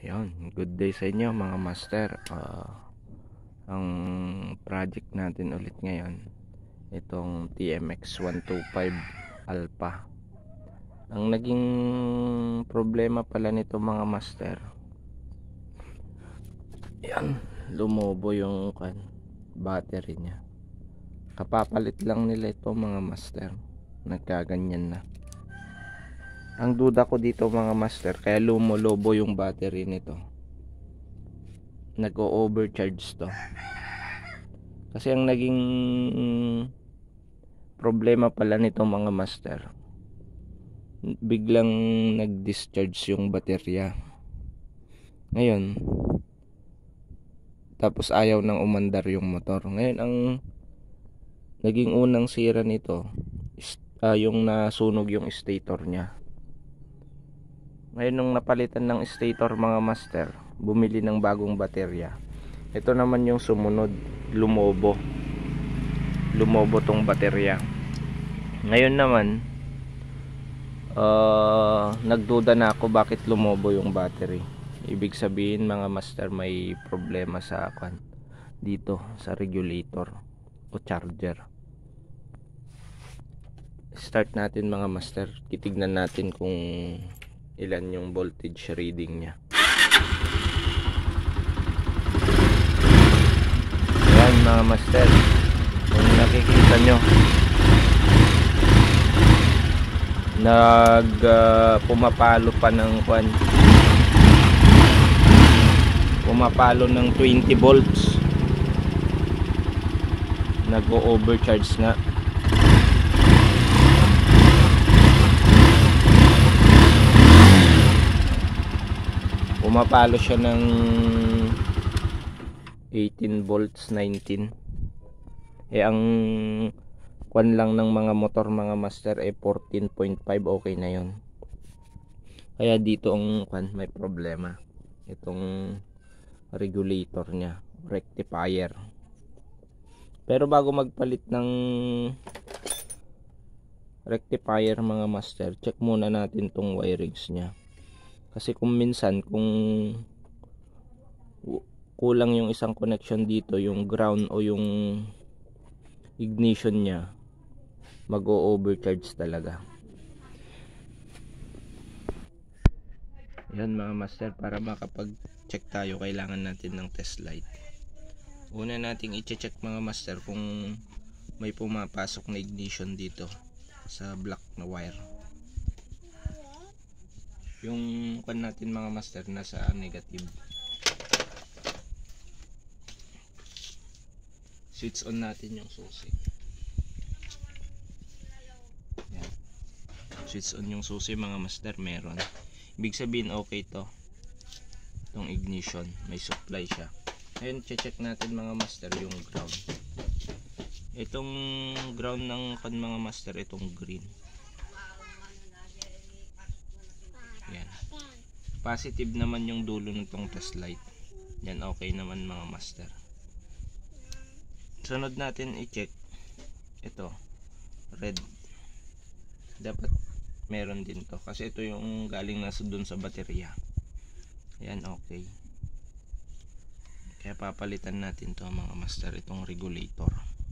Ayun, good day sa inyo mga master. Ang project natin ulit ngayon, itong TMX 125 Alpha. Ang naging problema pala nito mga master, yan, lumobo yung battery niya. Kapapalit lang nila ito mga master, nagkaganyan na. Ang duda ko dito mga master, kaya lumolobo yung battery nito, nag-o-overcharge to. Kasi ang naging problema pala nito mga master, biglang nag-discharge yung baterya. Ngayon, tapos ayaw nang umandar yung motor. Ngayon ang naging unang sira nito yung nasunog yung stator niya. Ngayon nung napalitan ng stator mga master, bumili ng bagong baterya. Ito naman yung sumunod, lumobo tong baterya. Ngayon naman nagduda na ako bakit lumobo yung battery. Ibig sabihin mga master, may problema sa dito sa regulator o charger. Start natin mga master, titignan natin kung ilan yung voltage reading nya. Ayan mga master, kung nakikita nyo, pumapalo pa ng pumapalo ng 20 volts, nag-o-overcharge nga. Pumapalo siya ng 18 volts, 19. Ang lang ng mga motor mga master 14.5, okay na yon. Kaya dito ang may problema, itong regulator nya, rectifier. Pero bago magpalit ng rectifier mga master, check muna natin tong wirings nya. Kasi kung minsan kung kulang yung isang connection dito, yung ground o yung ignition nya, mag-o-overcharge talaga. Yan mga master, para makapag-check tayo, kailangan natin ng test light. Una nating i-check mga master kung may pumapasok na ignition dito sa black na wire. Yung natin mga master nasa negative. Switch on natin yung susi. Yan. Switch on yung susi mga master, meron. Ibig sabihin okay to. Itong ignition, may supply siya. Ngayon check natin mga master yung ground. Itong ground ng mga master, itong green. Yan. Positive naman yung dulo nitong test light. Yan, okay naman mga master. Sunod natin i-check ito, red. Dapat meron din to kasi ito yung galing nasa dun sa baterya. Yan, okay. Kaya papalitan natin to mga master, itong regulator.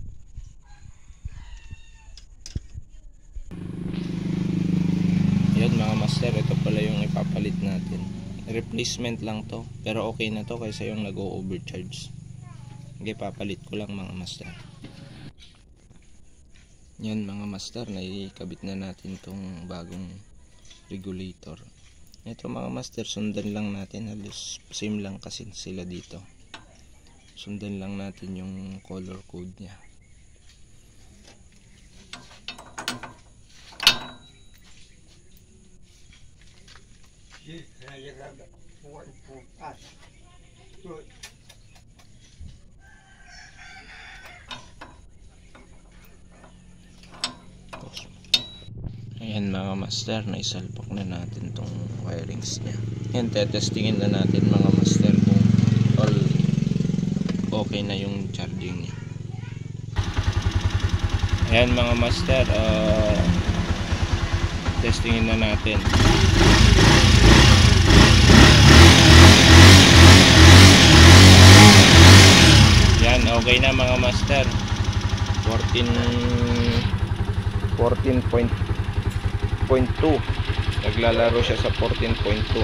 Yan mga master, ito pala yung ipapalit natin. Replacement lang to, pero okay na to kaysa yung nag-o-overcharge. Okay, papalit ko lang mga master. Yan mga master, naikabit na natin tong bagong regulator. Ito mga master, sundan lang natin, halos same lang kasi sila dito. Sundan lang natin yung color code nya. Ayan mga master, naisalpak na natin tong wirings nya. Ayan, tetestingin na natin mga master kung all okay na yung charging nya. Ayan mga master, testingin na natin. 14.2. Naglalaro siya sa 14.2.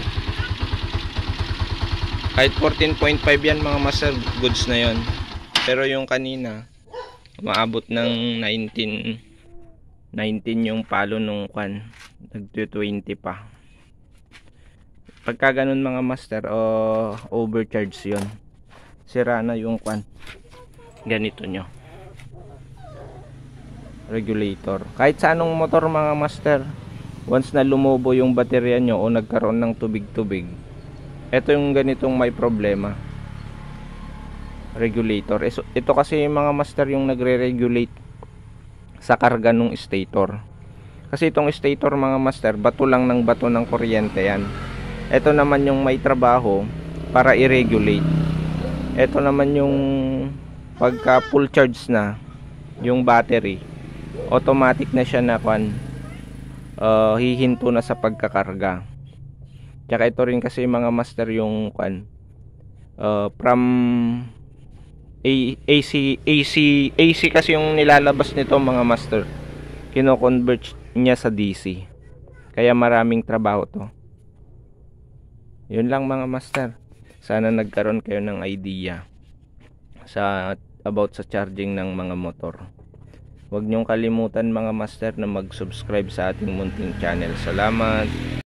Kahit 14.5 yan mga master, goods na yon. Pero yung kanina umaabot ng 19 yung palo nung kwan, nag-20 pa. Pagka ganun mga master, overcharge yon, sira na yung kwan, ganito nyo, regulator. Kahit sa anong motor mga master, once na lumobo yung baterya nyo o nagkaroon ng tubig-tubig, ito yung ganitong may problema, regulator. Ito kasi mga master yung nagre-regulate sa karga ng stator. Kasi itong stator mga master, bato lang ng bato ng kuryente yan. Ito naman yung may trabaho para i-regulate. Ito naman yung pagka full charge na yung battery, automatic na siya na hihinto na sa pagkakarga. Tsaka ito rin kasi mga master yung from AC kasi yung nilalabas nito mga master, kino-convert niya sa DC, kaya maraming trabaho to. Yun lang mga master, sana nagkaroon kayo ng idea about sa charging ng mga motor. Huwag niyong kalimutan mga master na mag-subscribe sa ating munting channel. Salamat.